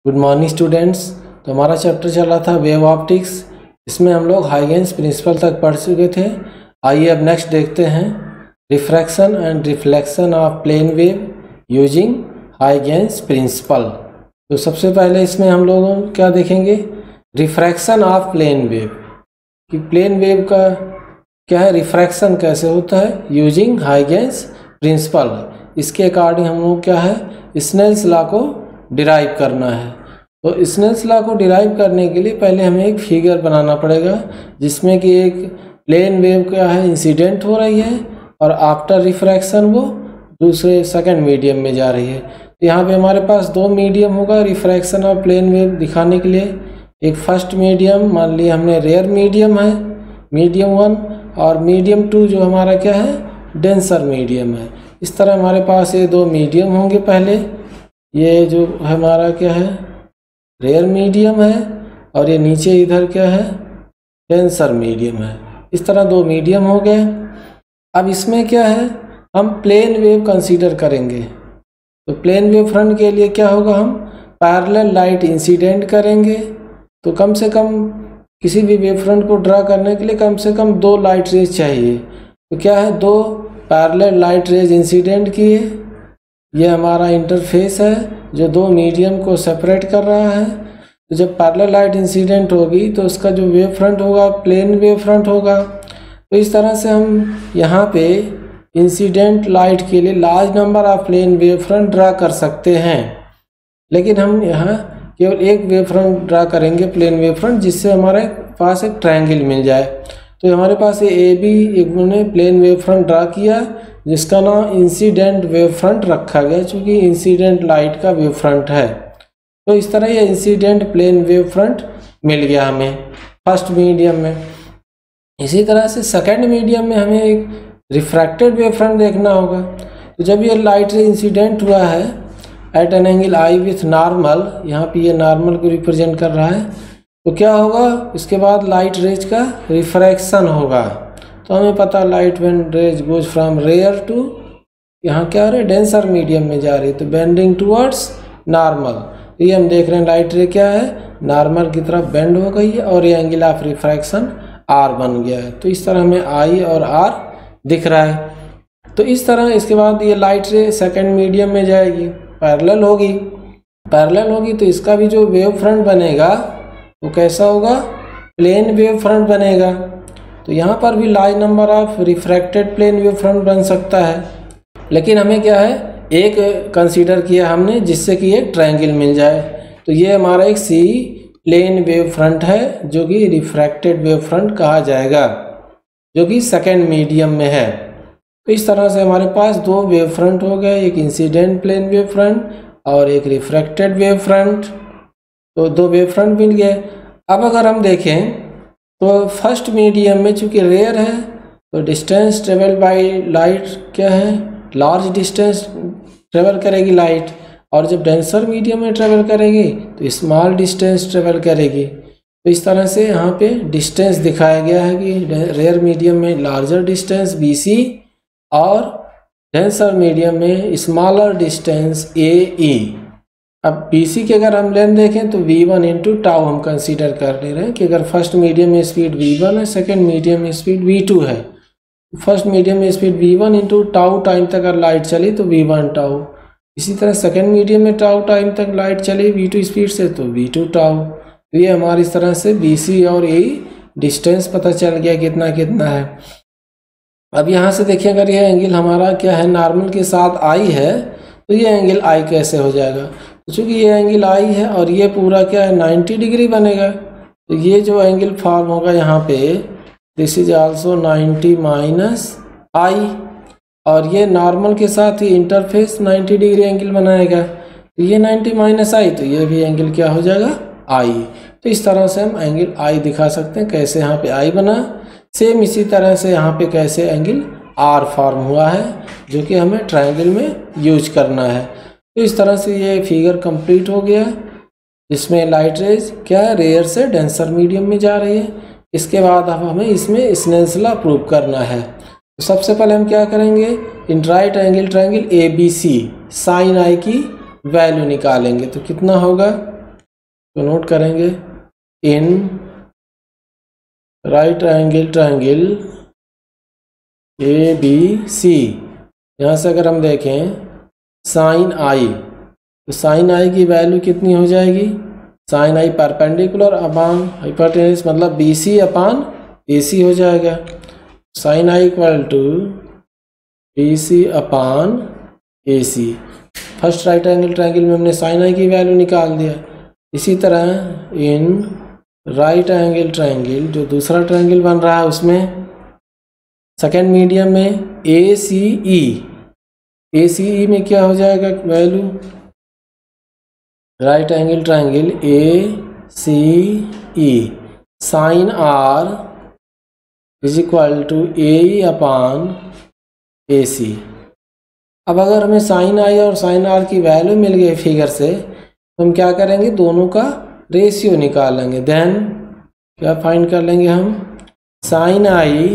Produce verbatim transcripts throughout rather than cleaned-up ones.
Good morning students. तो हमारा chapter चल रहा था वेव ऑप्टिक्स। इसमें हम लोग हाइगेंस प्रिंसिपल तक पढ़ चुके थे। आइए अब नेक्स्ट देखते हैं refraction and reflection of plane wave using Huygens principle. तो सबसे पहले इसमें हम लोग क्या देखेंगे, रिफ्रैक्शन ऑफ प्लेन वेव कि प्लेन वेव का क्या है, रिफ्रैक्शन कैसे होता है यूजिंग हाइगेंस प्रिंसिपल। इसके अकॉर्डिंग हम लोग क्या है, स्नेल्स लॉ को डिराइव करना है। तो स्नेल्स लॉ को डिराइव करने के लिए पहले हमें एक फिगर बनाना पड़ेगा जिसमें कि एक प्लेन वेव क्या है इंसिडेंट हो रही है और आफ्टर रिफ्रैक्शन वो दूसरे सेकंड मीडियम में जा रही है। तो यहाँ पे हमारे पास दो मीडियम होगा रिफ्रैक्शन और प्लेन वेव दिखाने के लिए। एक फर्स्ट मीडियम मान लिया हमने रेयर मीडियम है, मीडियम वन, और मीडियम टू जो हमारा क्या है डेंसर मीडियम है। इस तरह हमारे पास ये दो मीडियम होंगे। पहले ये जो हमारा क्या है रेयर मीडियम है और ये नीचे इधर क्या है डेंसर मीडियम है। इस तरह दो मीडियम हो गए। अब इसमें क्या है हम प्लेन वेव कंसीडर करेंगे। तो प्लेन वेव फ्रंट के लिए क्या होगा, हम पैरेलल लाइट इंसिडेंट करेंगे। तो कम से कम किसी भी वेव फ्रंट को ड्रा करने के लिए कम से कम दो लाइट रेज चाहिए। तो क्या है दो पैरेलल लाइट रेज इंसिडेंट किए। ये हमारा इंटरफेस है जो दो मीडियम को सेपरेट कर रहा है। तो जब पैरेलल लाइट इंसिडेंट होगी तो उसका जो वेव फ्रंट होगा प्लेन वेव फ्रंट होगा। तो इस तरह से हम यहाँ पे इंसिडेंट लाइट के लिए large number of plane wave front draw कर सकते हैं। लेकिन हम यहाँ केवल एक वेव फ्रंट ड्रा करेंगे प्लेन वेव फ्रंट, जिससे हमारे पास एक ट्रायंगल मिल जाए। तो हमारे पास ये ए बी एक ने प्लेन वेव फ्रंट ड्रा किया जिसका नाम इंसिडेंट वेव फ्रंट रखा गया क्योंकि इंसिडेंट लाइट का वेव फ्रंट है। तो इस तरह ये इंसिडेंट प्लेन वेव फ्रंट मिल गया हमें फर्स्ट मीडियम में। इसी तरह से सेकंड मीडियम में हमें एक रिफ्रैक्टेड वेव फ्रंट देखना होगा। तो जब ये लाइट रे इंसिडेंट हुआ है at an angle I with normal, यहाँ पे ये नॉर्मल को रिप्रेजेंट कर रहा है, तो क्या होगा इसके बाद लाइट रेज का रिफ्रैक्शन होगा। तो हमें पता light when rays goes from rare to यहाँ क्या हो रहा है डेंसर मीडियम में जा रही है, तो बेंडिंग टूवर्ड्स नॉर्मल। तो ये हम देख रहे हैं लाइट रे क्या है नॉर्मल की तरफ बेंड हो गई है और ये एंगल ऑफ रिफ्रैक्शन आर बन गया है। तो इस तरह हमें आई और आर दिख रहा है। तो इस तरह इसके बाद ये लाइट रे सेकेंड मीडियम में जाएगी, पैरेलल होगी। पैरेलल होगी तो इसका भी जो वेव फ्रंट बनेगा वो कैसा होगा प्लेन वेव फ्रंट बनेगा। तो यहाँ पर भी large number of refracted plane wave front बन सकता है। लेकिन हमें क्या है एक कंसीडर किया हमने जिससे कि एक ट्रायंगल मिल जाए। तो ये हमारा एक सी प्लेन वेव फ्रंट है जो कि रिफ्रैक्टेड वेव फ्रंट कहा जाएगा, जो कि सेकेंड मीडियम में है। तो इस तरह से हमारे पास दो वेव फ्रंट हो गए, एक इंसिडेंट प्लेन वेव फ्रंट और एक रिफ्रैक्टेड वेव फ्रंट। तो दो वेव फ्रंट मिल गए। अब अगर हम देखें तो फर्स्ट मीडियम में चूंकि रेयर है तो डिस्टेंस ट्रेवल बाय लाइट क्या है लार्ज डिस्टेंस ट्रेवल करेगी लाइट, और जब डेंसर मीडियम में ट्रेवल करेगी तो स्मॉल डिस्टेंस ट्रेवल करेगी। तो इस तरह से यहाँ पे डिस्टेंस दिखाया गया है कि रेयर मीडियम में लार्जर डिस्टेंस बी सी और डेंसर मीडियम में स्मॉलर डिस्टेंस ए ई। अब बी सी की अगर हम लेंथ देखें तो वी वन इंटू टाउ हम कंसीडर कर ले रहे हैं कि अगर फर्स्ट मीडियम में स्पीड वी वन है सेकेंड मीडियम में स्पीड वी टू है। फर्स्ट मीडियम में speed V one into tau time तक अगर लाइट चली तो वी वन टाउ। इसी तरह सेकेंड मीडियम में टाउ टाइम तक लाइट चली वी टू स्पीड से तो वी टू टाउ। तो ये हमारी इस तरह से बी सी और ए डिस्टेंस पता चल गया कितना कितना है। अब यहाँ से देखिए अगर ये एंगल हमारा क्या है नॉर्मल के साथ आई है तो ये एंगल आई कैसे हो जाएगा। तो चूँकि ये एंगल आई है और ये पूरा क्या है नाइन्टी डिग्री बनेगा। तो ये जो एंगल फॉर्म होगा यहाँ पे this is also ninety minus I, और ये नॉर्मल के साथ ही इंटरफेस नाइन्टी डिग्री एंगल बनाएगा। तो ये नाइन्टी माइनस आई तो ये भी एंगल क्या हो जाएगा आई। तो इस तरह से हम एंगल आई दिखा सकते हैं। कैसे यहाँ पे आई बना, सेम इसी तरह से यहाँ पे कैसे एंगल आर फॉर्म हुआ है जो कि हमें ट्रायंगल में यूज करना है। तो इस तरह से ये फिगर कंप्लीट हो गया जिसमें लाइट रेज क्या है रेयर से डेंसर मीडियम में जा रही है। इसके बाद अब हमें इसमें स्नेल्स लॉ प्रूव करना है। तो सबसे पहले हम क्या करेंगे in right angle triangle A B C sine I की वैल्यू निकालेंगे। तो कितना होगा तो नोट करेंगे in right angle triangle A B C, यहाँ से अगर हम देखें साइन आई, तो साइन आई की वैल्यू कितनी हो जाएगी, sine I perpendicular upon hypotenuse मतलब B C upon A C हो जाएगा। Sine I equal to B C upon A C. First right angle triangle में हमने साइन आई की वैल्यू निकाल दिया। इसी तरह इन राइट एंगल ट्रायंगल जो दूसरा ट्रायंगल बन रहा है उसमें सेकेंड मीडियम में ए सी ई, ए सी ई में क्या हो जाएगा value, right angle triangle A C E sine R is equal to A upon A C. अब अगर हमें साइन आई और साइन आर की वैल्यू मिल गई फिगर से, तो हम क्या करेंगे, दोनों का रेशियो निकालेंगे। देन क्या फाइंड कर लेंगे हम, sine I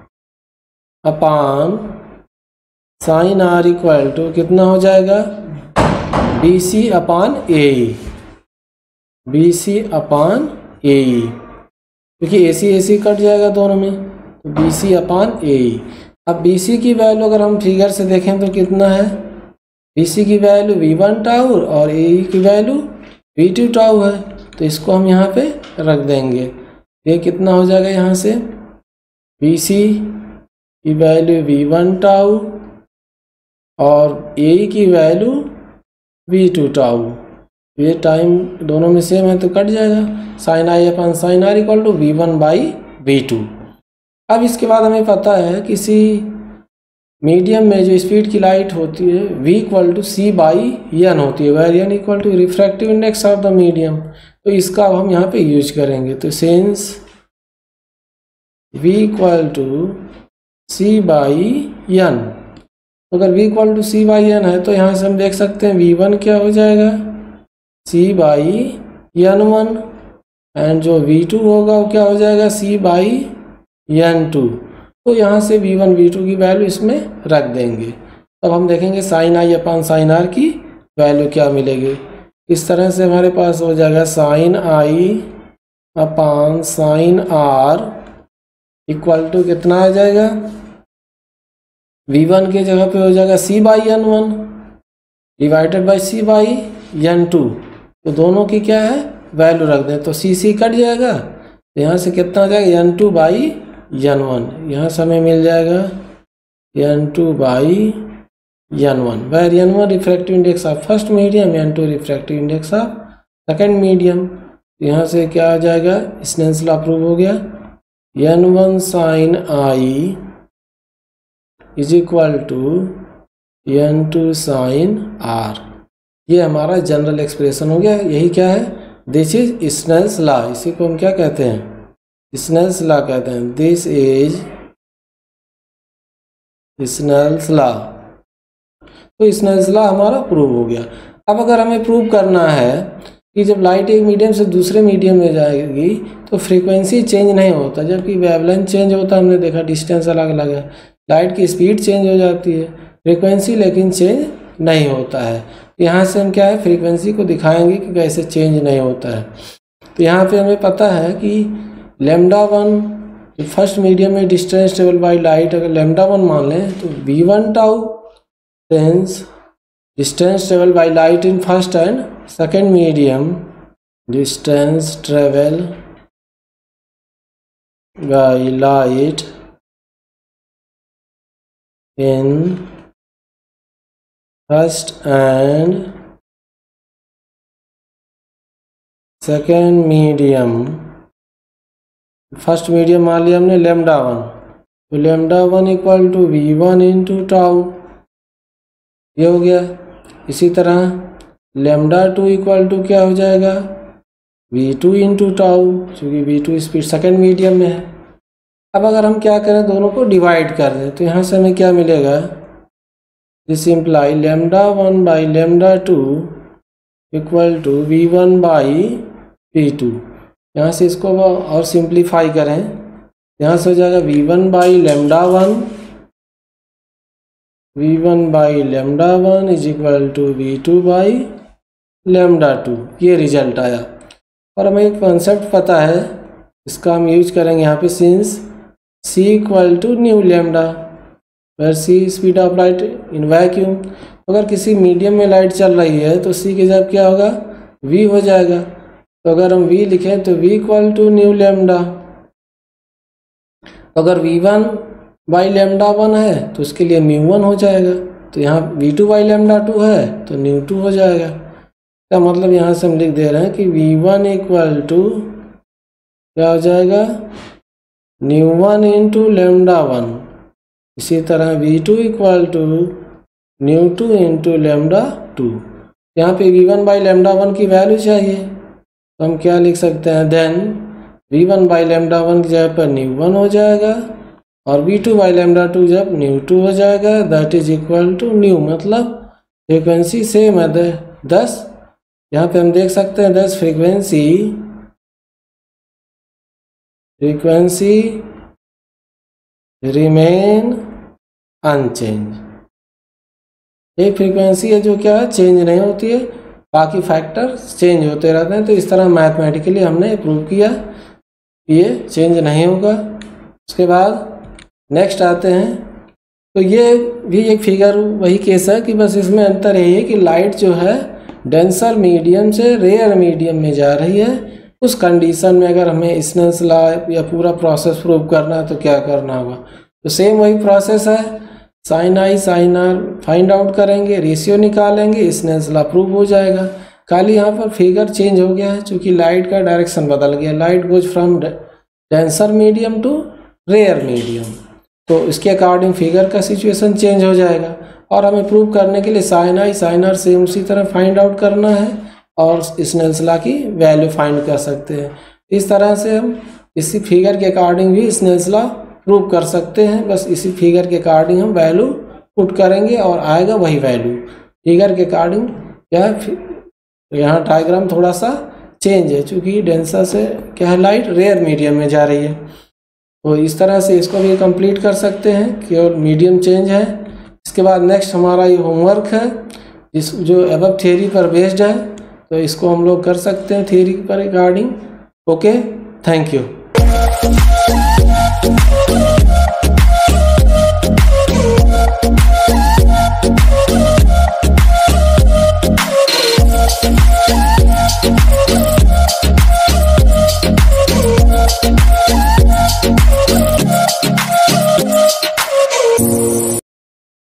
upon sine R equal to कितना हो जाएगा, बी सी अपान ए ई, बी सी अपान ए ई, क्योंकि ए सी ए सी कट जाएगा दोनों में, तो बी सी अपान ए ई। अब बी सी की वैल्यू अगर हम फिगर से देखें तो कितना है, बी सी की वैल्यू वी वन टाउ और ए ई की वैल्यू वी टू टाउ है, तो इसको हम यहाँ पे रख देंगे। ये कितना हो जाएगा, यहाँ से बी सी की वैल्यू वी वन टाउ और ए ई की वैल्यू वी टू टाउ, ये टाइम दोनों में सेम है तो कट जाएगा। Sine I upon sine R equal to V one by V two. अब इसके बाद हमें पता है किसी मीडियम में जो स्पीड की लाइट होती है v equal to C by N होती है, where N equal to refractive index of the medium. तो इसका अब हम यहाँ पे यूज करेंगे। तो since v equal to C by N, अगर v equal to C by N है तो यहाँ से हम देख सकते हैं वी वन क्या हो जाएगा, c by N one, and जो वी टू होगा वो क्या हो जाएगा, c बाई एन टू। तो यहाँ से वी वन वी टू की वैल्यू इसमें रख देंगे। अब हम देखेंगे sine I upon sine R की वैल्यू क्या मिलेगी। इस तरह से हमारे पास हो जाएगा sine I upon sine R equal to कितना आ जाएगा, वी वन के जगह पे हो जाएगा C by N one divided by C by N two. तो दोनों की क्या है वैल्यू रख दें, तो सी सी कट जाएगा, तो यहाँ से कितना आ जाएगा N two by N one, यहाँ से हमें मिल जाएगा N two by N one, where N one refractive index of first medium, N two refractive index of second medium. यहाँ से क्या आ जाएगा, स्नेल्स लॉ प्रूव हो गया, N one sine I is equal to N two sine R. ये हमारा general expression हो गया। यही क्या है, दिस इज स्नेल्स लॉ। इसी को हम क्या कहते हैं, स्नेल्स लॉ कहते हैं। This is Snell's law. तो स्नेल्स लॉ हमारा प्रूव हो गया। अब अगर हमें प्रूव करना है कि जब लाइट एक मीडियम से दूसरे मीडियम में जाएगी तो फ्रीक्वेंसी चेंज नहीं होता, जबकि वेवलेंथ चेंज होता है। हमने देखा डिस्टेंस अलग अलग है, लाइट की स्पीड चेंज हो जाती है, फ्रीक्वेंसी लेकिन चेंज नहीं होता है। यहाँ से हम क्या है फ्रीक्वेंसी को दिखाएंगे कि कैसे चेंज नहीं होता है। तो यहाँ पे हमें पता है कि लेमडा वन फर्स्ट मीडियम में डिस्टेंस ट्रेवल बाई लाइट अगर लेमडा वन मान लें तो V one tau tense distance travel by light in first and second medium, distance travel by light in first and second medium. First medium मान लिया हमने lambda one, तो lambda one equal to V one into tau, ये हो गया। इसी तरह lambda two equal to क्या हो जाएगा, वी टू इंटू टाउ, क्योंकि V two speed second medium में है। अब अगर हम क्या करें, दोनों को डिवाइड कर दें, तो यहाँ से हमें क्या मिलेगा, this imply lambda one by lambda two equal to V one by V two. यहाँ से इसको और सिंप्लीफाई करें, यहाँ से हो जाएगा V one by lambda one, V one by lambda one is equal to V two by lambda two. ये रिजल्ट आया। और हमें एक कॉन्सेप्ट पता है, इसका हम यूज करेंगे यहाँ पे, since C equal to nu lambda where C speed of light in vacuum. अगर किसी मीडियम में लाइट चल रही है तो सी की जगह क्या होगा, v हो जाएगा। तो अगर हम v लिखें तो v equal to nu lambda. अगर V one by lambda one है तो उसके लिए म्यू वन हो जाएगा। तो यहाँ V two by lambda two है तो न्यू टू हो जाएगा। का मतलब यहाँ से हम लिख दे रहे हैं कि वी वन इक्वल टू क्या हो जाएगा, nu one into lambda one. इसी तरह V two equal to nu two into lambda two. यहाँ पे V one by lambda one की वैल्यू चाहिए तो हम क्या लिख सकते हैं, then V one by lambda one की जगह पर न्यू वन हो जाएगा और V two by lambda two जब न्यू टू हो जाएगा, that is equal to nu. मतलब फ्रीक्वेंसी सेम है दस। यहाँ पे हम देख सकते हैं thus frequency frequency remain unchanged. एक फ्रीक्वेंसी है जो क्या है, चेंज नहीं होती है, बाकी फैक्टर चेंज होते रहते हैं। तो इस तरह मैथमेटिकली हमने प्रूव किया ये चेंज नहीं होगा। उसके बाद नेक्स्ट आते हैं, तो ये भी एक फिगर वही केस है कि बस इसमें अंतर यही है कि लाइट जो है डेंसर मीडियम से रेयर मीडियम में जा रही है। उस कंडीशन में अगर हमें स्नेल्स लॉ या पूरा प्रोसेस प्रूव करना है तो क्या करना होगा, तो सेम वही प्रोसेस है, sine I sine R find out करेंगे, रेशियो निकालेंगे, स्नेल्स लॉ प्रूव हो जाएगा। खाली यहाँ पर फिगर चेंज हो गया है क्योंकि लाइट का डायरेक्शन बदल गया, light goes from denser medium to rare medium. तो इसके अकॉर्डिंग फिगर का सिचुएशन चेंज हो जाएगा। और हमें प्रूव करने के लिए sine I sine R same उसी तरह फाइंड आउट करना है और स्नेल्स लॉ की वैल्यू फाइंड कर सकते हैं। इस तरह से हम इसी फिगर के अकॉर्डिंग भी स्नेल्स लॉ प्रूव कर सकते हैं। बस इसी फिगर के अकॉर्डिंग हम वैल्यू पुट करेंगे और आएगा वही वैल्यू। फिगर के अकॉर्डिंग क्या है, यहाँ डायग्राम थोड़ा सा चेंज है क्योंकि डेंसर से क्या है, लाइट रेयर मीडियम में जा रही है। तो इस तरह से इसको भी कंप्लीट कर सकते हैं, केवल मीडियम चेंज है। इसके बाद नेक्स्ट हमारा ये होमवर्क है जिस जो अबव थ्योरी पर बेस्ड है, तो इसको हम लोग कर सकते हैं थ्योरी पर रिगार्डिंग। Okay, thank you.